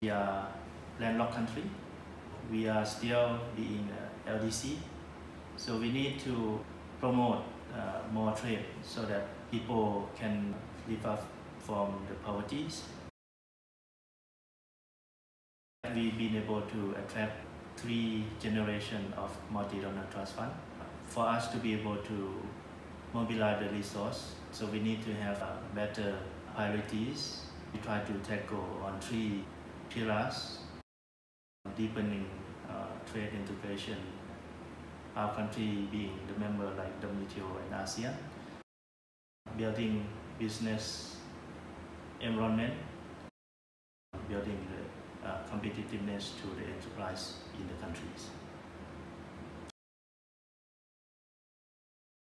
We are landlocked country. We are still being LDC, so we need to promote more trade so that people can live up from the poverty. We've been able to attract 3 generations of multi-donor trust fund. For us to be able to mobilize the resource, so we need to have better priorities. We try to tackle on 3 pillars: deepening trade integration, our country being the member like WTO and ASEAN, building business environment, building the competitiveness to the enterprise in the countries.